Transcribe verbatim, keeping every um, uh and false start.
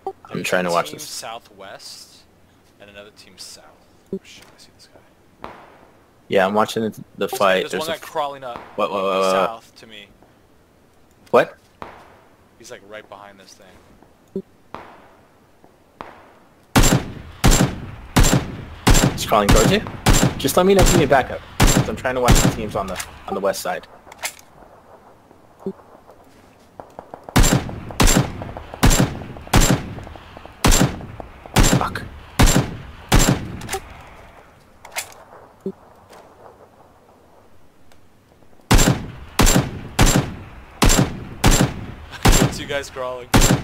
I'm trying to watch team this. southwest and another team south. Oh shit, I see this guy. Yeah, I'm watching the, the fight. There's, There's one a guy crawling up what, what, what, what, south to me. what? He's like right behind this thing. He's crawling towards you? Just let me know if you need backup. 'Cause I'm trying to watch the teams on the on the west side. Fuck. Two guys crawling.